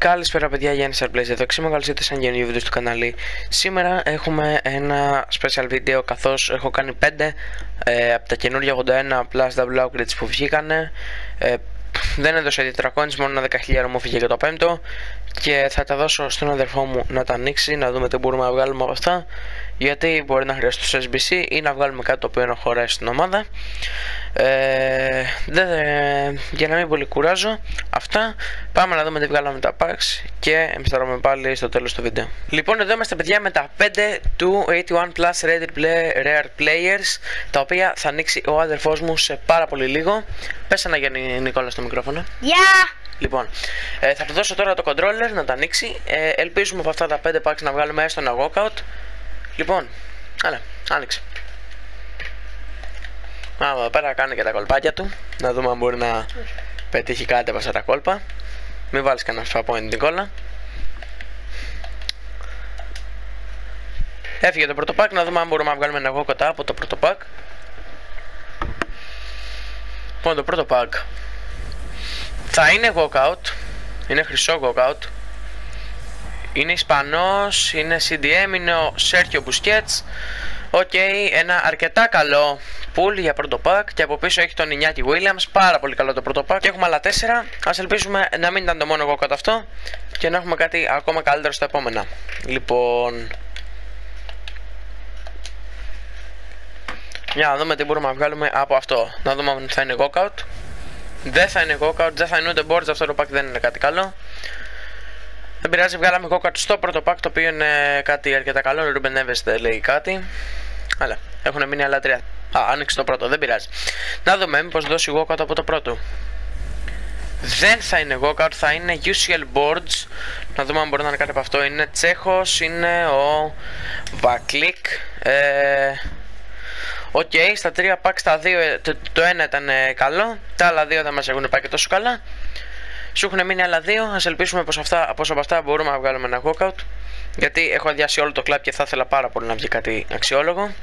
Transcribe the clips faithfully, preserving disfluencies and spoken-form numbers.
Καλησπέρα παιδιά, Γιάννης Arplays εδώ. Σήμερα καλώς ήρθατε σε ένα καινούργιο βίντεο στο κανάλι. Σήμερα έχουμε ένα special βίντεο, καθώς έχω κάνει πέντε ε, από τα καινούργια ογδόντα ένα plus double upgrades που βγήκανε. ε, Δεν έδωσα ιδιαίτερα coins, μόνο ένα δέκα χιλιάδες μου φύγε για το πέμπτο. Και θα τα δώσω στον αδερφό μου να τα ανοίξει, να δούμε τι μπορούμε να βγάλουμε από αυτά. Γιατί μπορεί να χρειαστεί στο ες μπι σι ή να βγάλουμε κάτι το οποίο να χωράει στην ομάδα. ε, δε, Για να μην πολύ κουράζω, αυτά. Πάμε να δούμε τι βγάλαμε τα packs και εμφανίζομαι πάλι στο τέλος του βίντεο. Λοιπόν, εδώ είμαστε παιδιά με τα πέντε του ογδόντα ένα plus rare players, τα οποία θα ανοίξει ο αδερφός μου σε πάρα πολύ λίγο. Πες ένα Γιάννη Νικόλα στο μικρόφωνο. Γεια! Yeah. Λοιπόν, ε, θα του δώσω τώρα το controller να τα ανοίξει. ε, Ελπίζουμε από αυτά τα πέντε packs να βγάλουμε έστω ένα walkout. Λοιπόν, έλα, άνοιξε. Άμα εδώ πέρα κάνει και τα κολπάκια του. Να δούμε αν μπορεί να πετύχει κάτι από αυτά τα κόλπα. Μην βάλεις κανένα φαπό την Νικόλα. Έφυγε το πρώτο pack, να δούμε αν μπορούμε να βγάλουμε ένα walkout από το πρώτο pack. Λοιπόν, το πρώτο pack θα είναι walkout. Είναι χρυσό walkout. Είναι Ισπανός, είναι σι ντι εμ, είναι ο Σέρχιο Busquets. Οκ, okay, ένα αρκετά καλό pull για πρώτο pack. Και από πίσω έχει τον Ινιάκη Williams. Πάρα πολύ καλό το πρώτο pack. Και έχουμε άλλα τέσσερα. Ας ελπίσουμε να μην ήταν το μόνο walkout αυτό και να έχουμε κάτι ακόμα καλύτερο στα επόμενα. Λοιπόν, για να δούμε τι μπορούμε να βγάλουμε από αυτό. Να δούμε αν θα είναι walkout. Δεν θα είναι walkout, δεν θα είναι ούτε boards. Αυτό το pack δεν είναι κάτι καλό. Δεν πειράζει, βγάλαμε walkout στο πρώτο pack, το οποίο είναι κάτι αρκετά καλό. Ο Ruben Neves δεν λέει κάτι. Αλλά έχουν μείνει άλλα τρία. Α, άνοιξε το πρώτο, δεν πειράζει. Να δούμε μήπως δώσει walkout από το πρώτο. Δεν θα είναι walkout, θα είναι γιου σι ελ boards. Να δούμε αν μπορεί να είναι κάτι από αυτό. Είναι Τσέχος, είναι ο Βακλίκ. Ε... Οκ, okay, στα τρία packs τα δύο, το, το ένα ήταν ε, καλό. Τα άλλα δύο δεν μας έχουν πάει και τόσο καλά. Σου έχουν μείνει άλλα δύο. Ας ελπίσουμε πως, αυτά, πως από αυτά μπορούμε να βγάλουμε ένα walkout. Γιατί έχω αδειάσει όλο το club και θα ήθελα πάρα πολύ να βγει κάτι αξιόλογο.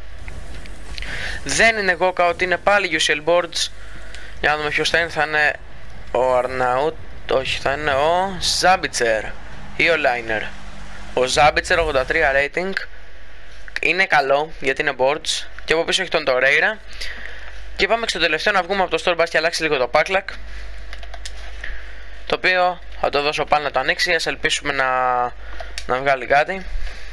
Δεν είναι walkout, είναι πάλι γιου σι ελ boards. Για να δούμε ποιος θα είναι. Θα είναι ο Αρναούτ. Όχι, θα είναι ο Ζάμπιτσερ ή ο Λάινερ. Ο Ζάμπιτσερ ογδόντα τρία rating. Είναι καλό γιατί είναι boards. Και από πίσω έχει τον Τορέιρα. Και πάμε στο τελευταίο να βγούμε από το store bus και αλλάξει λίγο το packlack, το οποίο θα το δώσω πάνω να το ανοίξει. Ας ελπίσουμε να, να βγάλει κάτι.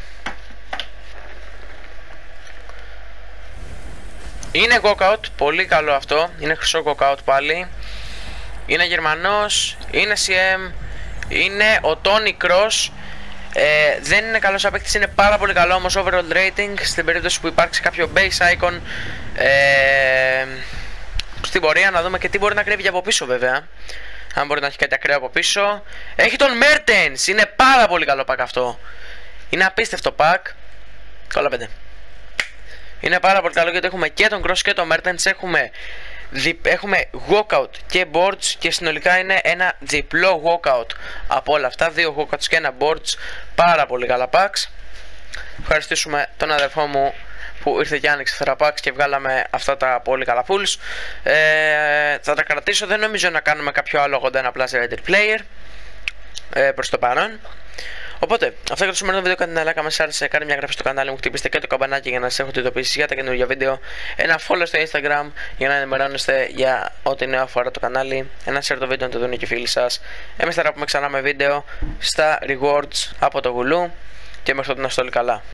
Είναι walkout, πολύ καλό αυτό. Είναι χρυσό walkout πάλι. Είναι Γερμανός, είναι σι εμ, είναι ο Τόνι Κρος. Ε, δεν είναι καλός απέκτης, είναι πάρα πολύ καλό όμως overall rating. Στην περίπτωση που υπάρξει κάποιο base icon ε, στην πορεία, να δούμε και τι μπορεί να κρύβει από πίσω βέβαια. Αν μπορεί να έχει κάτι ακραίο από πίσω. Έχει τον Mertens, είναι πάρα πολύ καλό pack αυτό. Είναι απίστευτο pack. Καλά πέντε. Είναι πάρα πολύ καλό γιατί έχουμε και τον Cross και τον Mertens. Έχουμε, δι... έχουμε walkout και boards και συνολικά είναι ένα διπλό walkout από όλα αυτά. Δύο walkouts και ένα boards. Πάρα πολύ καλά packs. Ευχαριστήσουμε τον αδερφό μου που ήρθε και άνοιξε αυτά τα packs και βγάλαμε αυτά τα πολύ καλά pulls. Ε, θα τα κρατήσω, δεν νομίζω να κάνουμε κάποιο άλλο ογδόντα ένα plus rated player ε, προς το παρόν. Οπότε, αυτό για το σημερινό βίντεο. Κάντε ένα like αν σας άρεσε, κάντε μια εγγραφή στο κανάλι μου, χτυπήστε και το καμπανάκι για να σας έχω ειδοποιήσεις για τα καινούργια βίντεο. Ένα follow στο Instagram για να ενημερώνεστε για ό,τι νέο αφορά το κανάλι. Ένα share το βίντεο να το δουν και οι φίλοι σας. Εμείς θα πούμε ξανά με βίντεο στα rewards από το γουλού και μέχρι τότε να είστε όλοι καλά.